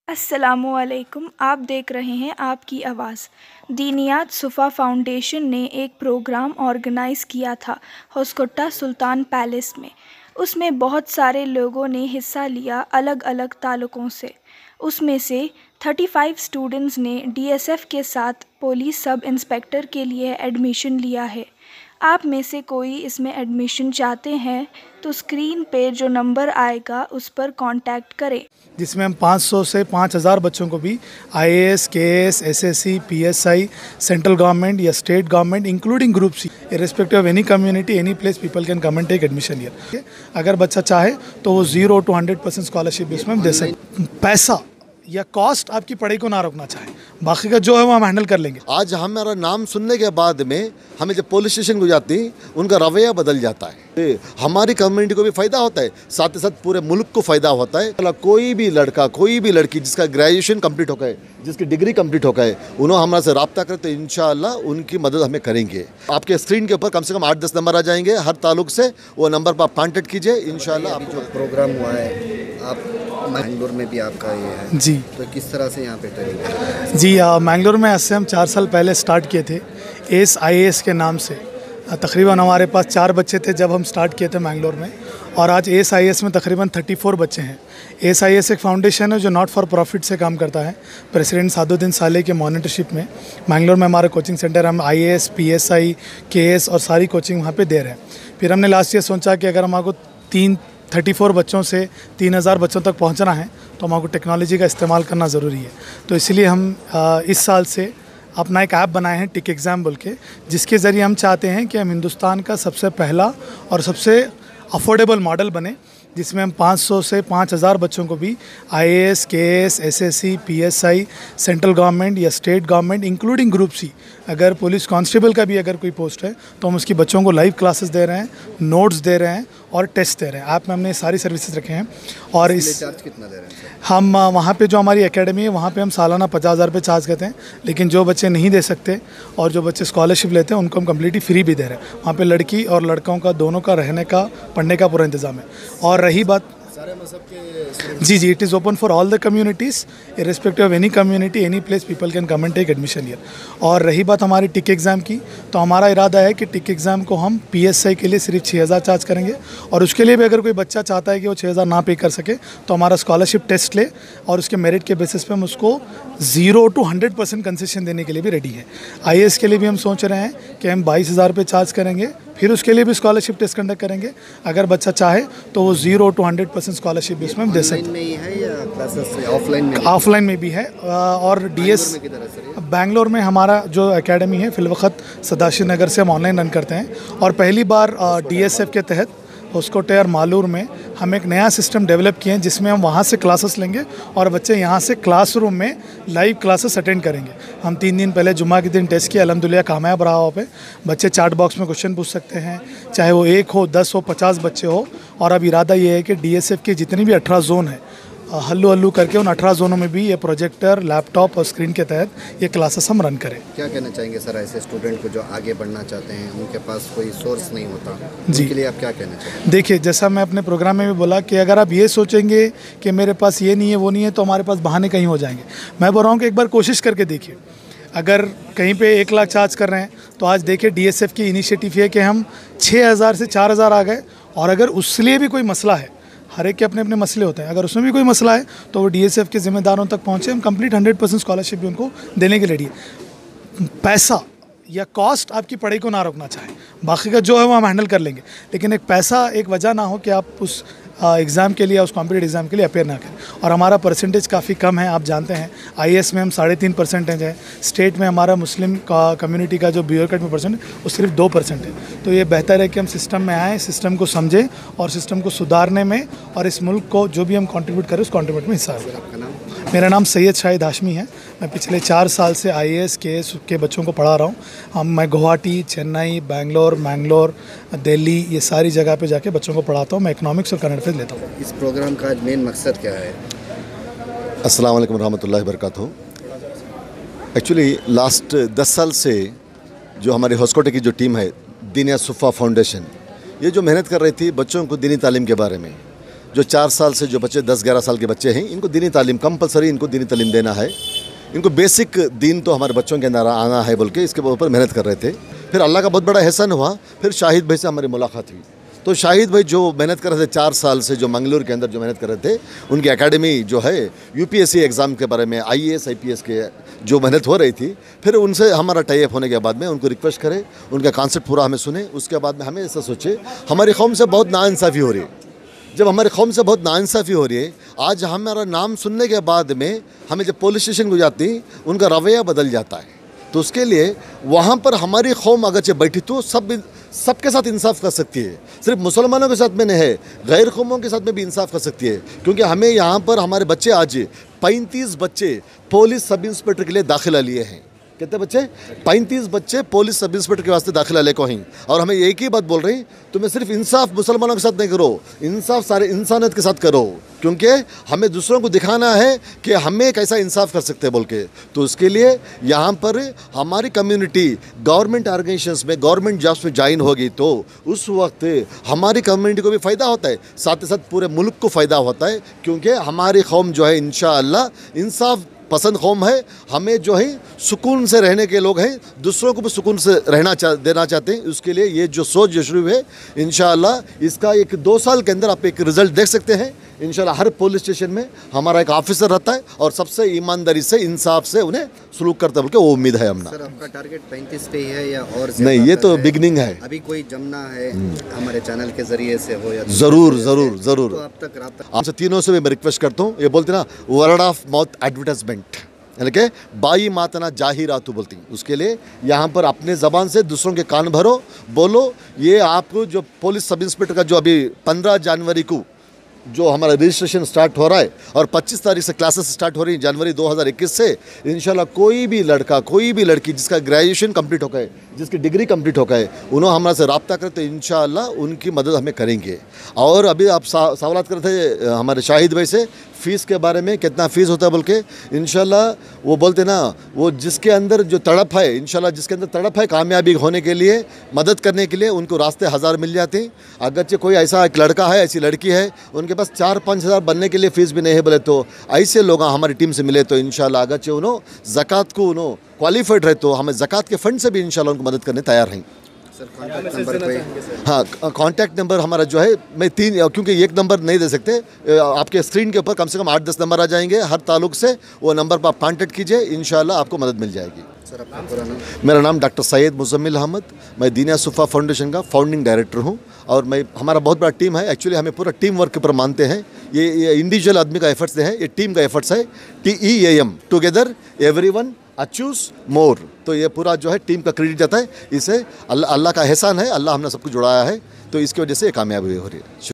अस्सलामुअलैकुम। आप देख रहे हैं आपकी आवाज़। दीनियात सुफ़ा फाउंडेशन ने एक प्रोग्राम ऑर्गेनाइज़ किया था होसकोटा सुल्तान पैलेस में। उसमें बहुत सारे लोगों ने हिस्सा लिया अलग अलग ताल्लुक़ों से। उसमें से 35 स्टूडेंट्स ने डीएसएफ के साथ पुलिस सब इंस्पेक्टर के लिए एडमिशन लिया है। आप में से कोई इसमें एडमिशन चाहते हैं तो स्क्रीन पे जो नंबर आएगा उस पर कांटेक्ट करें, जिसमें हम 500 से 5000 बच्चों को भी IAS, KAS, SSC, PSI, central government या state government including group C, irrespective of any community, any place, people can come and take admission here. अगर बच्चा चाहे तो वो 0 to 100% स्कॉलरशिप भी उसमें हम दे सकते। पैसा या कॉस्ट आपकी पढ़ाई को ना रोकना चाहे, बाकी का जो है वो हम हैंडल कर लेंगे। आज हमारा नाम सुनने के बाद में हमें जब पुलिस स्टेशन को जाती उनका रवैया बदल जाता है। हमारी कम्युनिटी को भी फ़ायदा होता है, साथ ही साथ पूरे मुल्क को फ़ायदा होता है। कोई भी लड़का, कोई भी लड़की जिसका ग्रेजुएशन कंप्लीट हो गए, जिसकी डिग्री कंप्लीट हो गए, उन्होंने हमारे से रब्ता करें तो इंशाअल्लाह उनकी मदद हमें करेंगे। आपके स्क्रीन के ऊपर कम से कम 8-10 नंबर आ जाएंगे हर ताल्लुक से, वो नंबर पर आप कॉन्टेक्ट कीजिए। इंशाअल्लाह जो प्रोग्राम हुआ है, आप मैंगलोर में भी आपका ये है जी, तो किस तरह से यहाँ पे ट्रेनिंग? जी मैंगलोर में ऐसे हम 4 साल पहले स्टार्ट किए थे ACE के नाम से। तकरीबन हमारे पास 4 बच्चे थे जब हम स्टार्ट किए थे मैंगलोर में, और आज ACE में तकरीबन 34 बच्चे हैं। ACE एक फाउंडेशन है जो नॉट फॉर प्रॉफिट से काम करता है। प्रेसिडेंट सादुद्दीन साले के मॉनिटरशिप में मैंगलोर में हमारा कोचिंग सेंटर, हम IAS, PSI, KS और सारी कोचिंग वहाँ पे दे रहे हैं। फिर हमने लास्ट ईयर सोचा कि अगर हमारे 34 बच्चों से 3000 बच्चों तक पहुंचना है तो हमको टेक्नोलॉजी का इस्तेमाल करना ज़रूरी है। तो इसलिए हम इस साल से अपना एक ऐप बनाए हैं टिक एग्ज़ाम बोल के, जिसके ज़रिए हम चाहते हैं कि हम हिंदुस्तान का सबसे पहला और सबसे अफोर्डेबल मॉडल बने, जिसमें हम 500 से 5000 बच्चों को भी IAS, KS, SSC, PSI, central government या state government including group C, अगर पुलिस कांस्टेबल का भी अगर कोई पोस्ट है तो हम उसकी बच्चों को लाइव क्लासेस दे रहे हैं, नोट्स दे रहे हैं और टेस्ट दे रहे हैं। ऐप में हमने सारी सर्विसेज रखे हैं। और इस चार्ज कितना दे रहे हैं? हम वहाँ पे जो हमारी एकेडमी है वहाँ पे हम सालाना 50,000 रुपये चार्ज करते हैं, लेकिन जो बच्चे नहीं दे सकते और जो बच्चे स्कॉलरशिप लेते हैं उनको हम कम्प्लीटली फ्री भी दे रहे हैं। वहाँ पे लड़की और लड़कों का दोनों का रहने का, पढ़ने का पूरा इंतज़ाम है। और रही बात, सारे मज़हब के जी, it is open for all the communities, irrespective of any community, any place, people can come and take admission here. और रही बात हमारी टिक एग्ज़ाम की, तो हमारा इरादा है कि टिक एग्ज़ाम को हम PSI के लिए सिर्फ 6000 चार्ज करेंगे, और उसके लिए भी अगर कोई बच्चा चाहता है कि वो 6000 ना पे कर सके तो हमारा स्कॉलरशिप टेस्ट ले और उसके मेरिट के बेसिस पे हम उसको 0 to 100% कंसेशन देने के लिए भी रेडी है। IAS के लिए भी हम सोच रहे हैं कि हम 22,000 रुपये चार्ज करेंगे, फिर उसके लिए भी स्कॉलरशिप टेस्ट कंडक्ट करेंगे। अगर बच्चा चाहे तो वो 0 to 100% स्कॉलरशिप भी उसमें हम दे सकते हैं। में ही है या क्लासेस ऑफलाइन में? ऑफलाइन में भी है। और DS बैंगलोर में हमारा जो एकेडमी है फिलवक्त सदाशिव नगर से हम ऑनलाइन रन करते हैं। और पहली बार DSF के तहत होसकोटे और मालूर में हम एक नया सिस्टम डेवलप किए हैं, जिसमें हम वहाँ से क्लासेस लेंगे और बच्चे यहाँ से क्लासरूम में लाइव क्लासेस अटेंड करेंगे। हम 3 दिन पहले जुम्मा के दिन टेस्ट किया, अल्हम्दुलिल्लाह कामयाब रहा। वहाँ पे बच्चे चैट बॉक्स में क्वेश्चन पूछ सकते हैं, चाहे वो 1 हो, 10 हो, 50 बच्चे हो। और अब इरादा ये है कि DSF के जितनी भी 18 जोन है, हल्लू हल्लू करके उन 18 जोनों में भी ये प्रोजेक्टर, लैपटॉप और स्क्रीन के तहत ये क्लासेस हम रन करें। क्या कहना चाहेंगे सर ऐसे स्टूडेंट को जो आगे बढ़ना चाहते हैं, उनके पास कोई सोर्स नहीं होता, जी, उनके लिए आप क्या कहना चाहेंगे? देखिए, जैसा मैं अपने प्रोग्राम में भी बोला कि अगर आप ये सोचेंगे कि मेरे पास ये नहीं है, वो नहीं है, तो हमारे पास बहाने कहीं हो जाएंगे। मैं बोल रहा हूँ कि एक बार कोशिश करके देखिए। अगर कहीं पे 1 लाख चार्ज कर रहे हैं तो आज देखिए DSF की इनिशिएटिव है कि हम 6000 से 4000 आ गए। और अगर उसके लिए भी कोई मसला है, हर एक के अपने अपने मसले होते हैं, अगर उसमें भी कोई मसला है तो वो DSF के ज़िम्मेदारों तक पहुँचे, हम कंप्लीट 100% स्कॉलरशिप भी उनको देने के लिए रेडी है। पैसा या कॉस्ट आपकी पढ़ाई को ना रोकना चाहे, बाकी का जो है वो हम हैंडल कर लेंगे, लेकिन एक पैसा एक वजह ना हो कि आप उस एग्ज़ाम के लिए, उस कॉम्पिटिटिव एग्ज़ाम के लिए अपेयर ना करें। और हमारा परसेंटेज काफ़ी कम है, आप जानते हैं। IAS में हम 3.5% है, स्टेट में हमारा मुस्लिम कम्युनिटी का जो ब्यूरोक्रेट में परसेंट है वो सिर्फ 2% है। तो ये बेहतर है कि हम सिस्टम में आएँ, सिस्टम को समझें और सिस्टम को सुधारने में और इस मुल्क को जो भी हम कंट्रीब्यूट करें उस कंट्रीब्यूट में हिस्सा है। मेरा नाम सैयद शाहिद हाशमी है। मैं पिछले 4 साल से IAS, KS के बच्चों को पढ़ा रहा हूँ। मैं गुवाहाटी, चेन्नई, बैंगलोर, दिल्ली, ये सारी जगह पे जाके बच्चों को पढ़ाता हूँ। मैं इकोनॉमिक्स और करंट अफेयर्स लेता हूँ। इस प्रोग्राम का मेन मकसद क्या है? अस्सलाम वालेकुम रहमतुल्लाहि बरकातहू। एक्चुअली लास्ट 10 साल से जो हमारे होसकोटे की जो टीम है दीनियात सुफ़ा फाउंडेशन, ये जो मेहनत कर रही थी बच्चों को दीनी तालीम के बारे में, जो 4 साल से जो बच्चे 10-11 साल के बच्चे हैं, इनको दीनी तालीम कंपलसरी, इनको दीनी तालीम देना है। इनको बेसिक दीन तो हमारे बच्चों के अंदर आना है बोल के इसके ऊपर मेहनत कर रहे थे। फिर अल्लाह का बहुत बड़ा एहसान हुआ, फिर शाहिद भाई से हमारी मुलाकात हुई। तो शाहिद भाई जो मेहनत कर रहे थे 4 साल से, जो मंगलूर के अंदर जो मेहनत कर रहे थे, उनकी एकेडमी जो है यूपीएससी एग्ज़ाम के बारे में, IAS IPS के जो मेहनत हो रही थी, फिर उनसे हमारा टाई अप होने के बाद में उनको रिक्वेस्ट करें, उनका कॉन्सेप्ट पूरा हमें सुने। उसके बाद में हमें ऐसा सोचे हमारी कौम से बहुत नाइंसाफ़ी हो रही है। जब हमारे कौम से बहुत नाइंसाफ़ी हो रही है, आज हमारा नाम सुनने के बाद में हमें जब पुलिस स्टेशन को जाती, उनका रवैया बदल जाता है। तो उसके लिए वहाँ पर हमारी कौम अगरचे बैठी तो सबके साथ इंसाफ कर सकती है। सिर्फ मुसलमानों के साथ में नहीं है, गैर कौमों के साथ में भी इंसाफ कर सकती है। क्योंकि हमें यहाँ पर हमारे बच्चे आज 35 बच्चे पुलिस सब इंस्पेक्टर के लिए दाखिला लिए हैं। कितने बच्चे? 35 बच्चे पुलिस सब इंस्पेक्टर के वास्ते दाखिला ले को हैं। और हमें एक ही बात बोल रही, तुम्हें सिर्फ इंसाफ मुसलमानों के साथ नहीं करो, इंसाफ सारे इंसानियत के साथ करो। क्योंकि हमें दूसरों को दिखाना है कि हमें कैसा इंसाफ कर सकते हैं बोल के। तो उसके लिए यहाँ पर हमारी कम्युनिटी गवर्नमेंट ऑर्गेनाइजेशंस में, गवर्नमेंट जॉब्स में ज्वाइन होगी तो उस वक्त हमारी कम्युनिटी को भी फ़ायदा होता है, साथ ही साथ पूरे मुल्क को फ़ायदा होता है। क्योंकि हमारी कौम जो है इंशाअल्लाह इंसाफ पसंद कौम है। हमें जो है सुकून से रहने के लोग हैं, दूसरों को भी सुकून से देना चाहते हैं। उसके लिए ये जो सोच जो शुरू है, इंशाअल्लाह इसका 1-2 साल के अंदर आप एक रिज़ल्ट देख सकते हैं। इंशाल्लाह हर पुलिस स्टेशन में हमारा एक ऑफिसर रहता है और सबसे ईमानदारी से, इंसाफ से उन्हें सलूक करता है बोल के वो उम्मीद है हमने। सर, आपका टारगेट 35 पे ही है या और नहीं? ये तो बिगनिंग है, अभी कोई जमना है हमारे चैनल के जरिए से हो या ज़रूर ज़रूर ज़रूर। तो आप तक रब्ता आपसे तीनों से भी मैं रिक्वेस्ट करता हूँ, ये बोलते ना वर्ड ऑफ माउथ एडवर्टाइजमेंट, यानी कि बाई मातना जाहिरातु बोलती हैं। उसके लिए यहाँ पर अपने ज़बान से दूसरों के कान भरो, बोलो। ये आपको जो पुलिस सब इंस्पेक्टर का जो अभी 15 जनवरी को जो हमारा रजिस्ट्रेशन स्टार्ट हो रहा है और 25 तारीख से क्लासेस स्टार्ट हो रही हैं जनवरी 2021 से, इंशाल्लाह कोई भी लड़का, कोई भी लड़की जिसका ग्रेजुएशन कंप्लीट हो गए, जिसकी डिग्री कंप्लीट हो गए, उन्होंने हमारे से रब्ता करें तो इंशाल्लाह उनकी मदद हमें करेंगे। और अभी आप सवालात कर रहे थे हमारे शाहिद भाई से फ़ीस के बारे में, कितना फ़ीस होता है बोल के। इंशाल्लाह वो बोलते ना, वो जिसके अंदर जो तड़प है, इंशाल्लाह जिसके अंदर तड़प है कामयाबी होने के लिए, मदद करने के लिए, उनको रास्ते हज़ार मिल जाते हैं। अगरचे कोई ऐसा एक लड़का है, ऐसी लड़की है, उनके पास 4-5 हज़ार बनने के लिए फ़ीस भी नहीं है बोले, तो ऐसे लोग हमारी टीम से मिले तो इंशाल्लाह अगरचे उन्होंने ज़कात को उन्होंने क्वालिफाइड रहे तो हमें ज़कात के फ़ंड से भी इंशाल्लाह उनको मदद करने तैयार हैं। सर, कॉन्टैक्ट नंबर पे? हाँ, कॉन्टैक्ट नंबर हमारा जो है, मैं 3, क्योंकि एक नंबर नहीं दे सकते, आपके स्क्रीन के ऊपर कम से कम 8-10 नंबर आ जाएंगे हर ताल्लुक से। वो नंबर पर आप कॉन्टैक्ट कीजिए, इंशाल्लाह आपको मदद मिल जाएगी। सर, आपका पूरा नाम? मेरा नाम डॉक्टर सैयद मुज़म्मिल अहमद, मैं दीनिया सुफ़ा फाउंडेशन का फाउंडिंग डायरेक्टर हूँ। और हमारा बहुत बड़ा टीम है, एक्चुअली हमें पूरा टीम वर्क के ऊपर मानते हैं। ये इंडिविजुअल आदमी का एफर्ट्स है, ये टीम का एफर्ट्स है। TEAM, together everyone achieves more. तो ये पूरा जो है टीम का क्रेडिट जाता है। इसे अल्लाह का एहसान है, अल्लाह हमने सबको जुड़ाया है, तो इसकी वजह से ये कामयाबी हो रही है।